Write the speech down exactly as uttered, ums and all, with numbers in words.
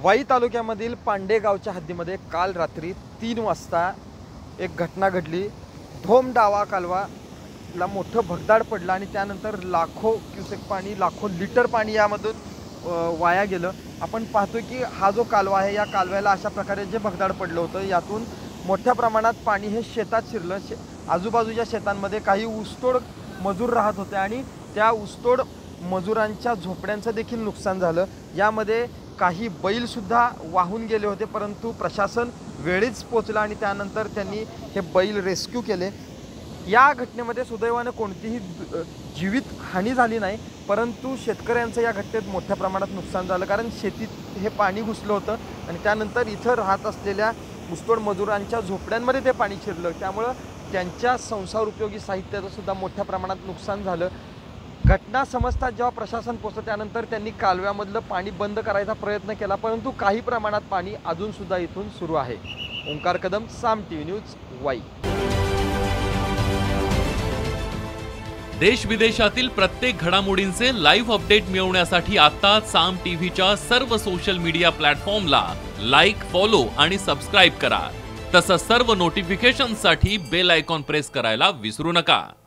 वाई तालुक्यामधील पांडे गावच्या हद्दीमध्ये काल रात्री तीन वाजता एक घटना घडली। धोम डावा कालवाला मोठं भगदाड पडलं आणि त्यानंतर लाखो क्युसेक पाणी, लाखो लिटर पाणी यामधून वाया गेलं। आपण पाहतो की हा जो कालवा आहे, या कालव्याला अशा प्रकारे जे भगदाड पडलं होतं, यातून मोठ्या प्रमाणात पाणी हे शेतात शिरलं। शे आजूबाजूच्या शेतांमध्ये काही ऊसतोड मजूर राहत होते आणि त्या ऊसतोड मजुरांच्या झोपड्यांचं देखील नुकसान झालं। यामध्ये काही बैलसुद्धा वाहून गेले होते, परंतु प्रशासन वेळीच पोचलं आणि त्यानंतर त्यांनी हे बैल रेस्क्यू केले। या घटनेमध्ये सुदैवाने कोणतीही जीवित हानी झाली नाही, परंतु शेतकऱ्यांचं या घटनेत मोठ्या प्रमाणात नुकसान झालं, कारण शेतीत हे पाणी घुसलं होतं आणि त्यानंतर इथं राहत असलेल्या ऊसतोड मजुरांच्या झोपड्यांमध्ये ते पाणी शिरलं। त्यामुळं त्यांच्या संसार उपयोगी साहित्याचं सुद्धा मोठ्या प्रमाणात नुकसान झालं। घटना समजतात जेव्हा प्रशासन पोहोचलं, त्यानंतर त्यांनी कालव्यामधलं पाणी बंद करायचा प्रयत्न केला, परंतु काही प्रमाणात पाणी अजून सुद्धा इथून सुरू आहे। Omkar Kadam, Saam TV news, Wai. देश विदेशातील प्रत्येक घडामोडींचे लाईव्ह अपडेट मिळवण्यासाठी आता साम टीव्हीच्या सर्व सोशल मीडिया प्लॅटफॉर्मला लाईक, फॉलो आणि सबस्क्राईब करा। तसंच सर्व नोटिफिकेशनसाठी बेल आयकॉन प्रेस करायला विसरू नका।